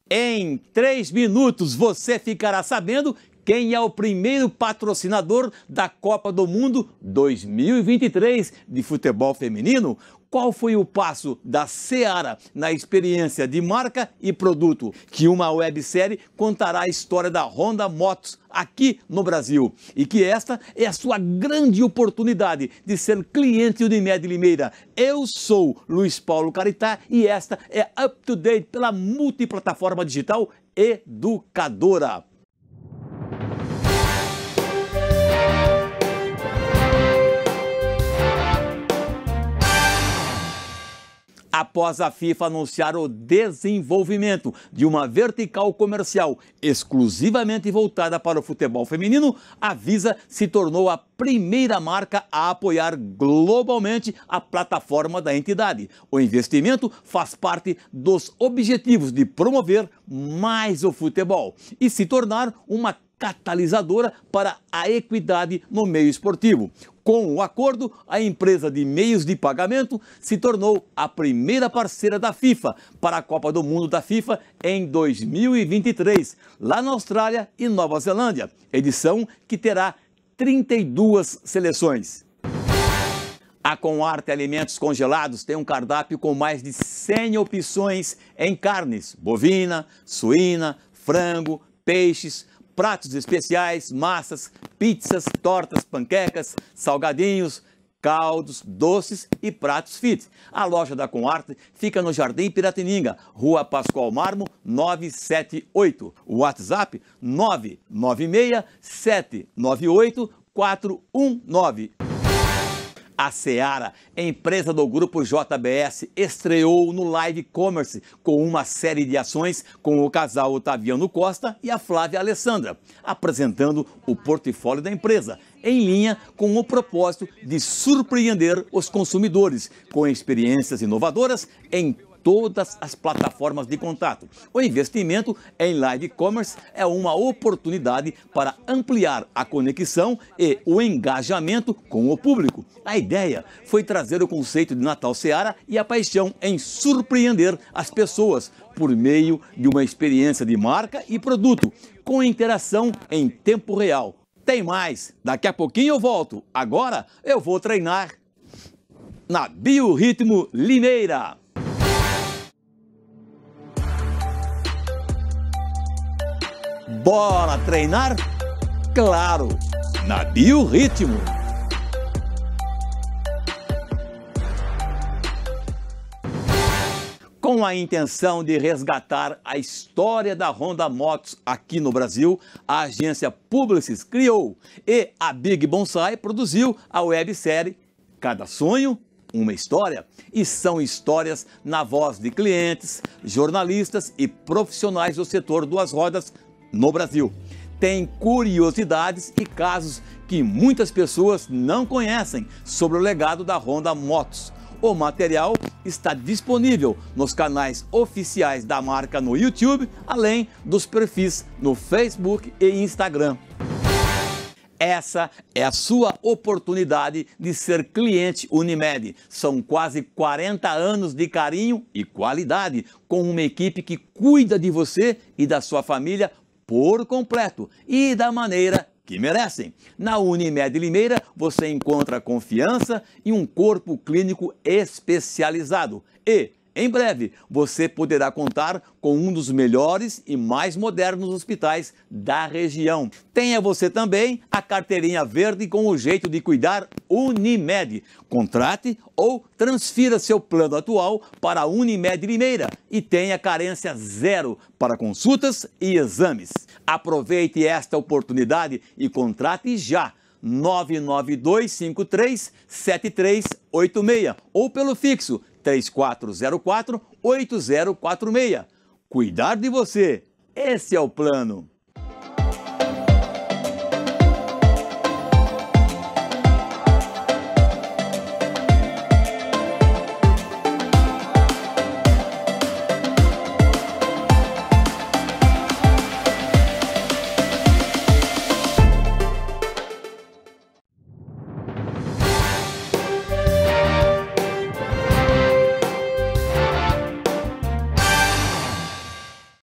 Em 3 minutos você ficará sabendo quem é o primeiro patrocinador da Copa do Mundo 2023 de futebol feminino. Qual foi o passo da Seara na experiência de marca e produto? Que uma websérie contará a história da Honda Motos aqui no Brasil. E que esta é a sua grande oportunidade de ser cliente Unimed Limeira. Eu sou Luiz Paulo Caritá e esta é Up to Date pela multiplataforma digital educadora. Após a FIFA anunciar o desenvolvimento de uma vertical comercial exclusivamente voltada para o futebol feminino, a Visa se tornou a primeira marca a apoiar globalmente a plataforma da entidade. O investimento faz parte dos objetivos de promover mais o futebol e se tornar uma catalisadora para a equidade no meio esportivo. Com o acordo, a empresa de meios de pagamento se tornou a primeira parceira da FIFA para a Copa do Mundo da FIFA em 2023, lá na Austrália e Nova Zelândia, edição que terá 32 seleções. A Conarte Alimentos Congelados tem um cardápio com mais de 100 opções em carnes, bovina, suína, frango, peixes, pratos especiais, massas, pizzas, tortas, panquecas, salgadinhos, caldos, doces e pratos fit. A loja da Conarte fica no Jardim Piratininga, Rua Pascoal Marmo, 978. O WhatsApp 996-798-419. A Seara, empresa do grupo JBS, estreou no Live Commerce com uma série de ações com o casal Otaviano Costa e a Flávia Alessandra, apresentando o portfólio da empresa, em linha com o propósito de surpreender os consumidores com experiências inovadoras em todas as plataformas de contato. O investimento em live commerce é uma oportunidade para ampliar a conexão e o engajamento com o público. A ideia foi trazer o conceito de Natal Seara e a paixão em surpreender as pessoas por meio de uma experiência de marca e produto, com interação em tempo real. Tem mais, daqui a pouquinho eu volto. Agora eu vou treinar na Biorritmo Limeira. Bora treinar? Claro, na Biorritmo. Com a intenção de resgatar a história da Honda Motos aqui no Brasil, a agência Publicis criou e a Big Bonsai produziu a websérie Cada Sonho, uma História. E são histórias na voz de clientes, jornalistas e profissionais do setor duas rodas no Brasil. Tem curiosidades e casos que muitas pessoas não conhecem sobre o legado da Honda Motos. O material está disponível nos canais oficiais da marca no YouTube, além dos perfis no Facebook e Instagram. Essa é a sua oportunidade de ser cliente Unimed. São quase 40 anos de carinho e qualidade, com uma equipe que cuida de você e da sua família por completo e da maneira que merecem. Na Unimed Limeira você encontra confiança e um corpo clínico especializado. E, em breve, você poderá contar com um dos melhores e mais modernos hospitais da região. Tenha você também a carteirinha verde com o jeito de cuidar Unimed. Contrate ou transfira seu plano atual para a Unimed Limeira e tenha carência zero para consultas e exames. Aproveite esta oportunidade e contrate já. 992537386 ou pelo fixo 3404-8046. Cuidar de você, esse é o plano.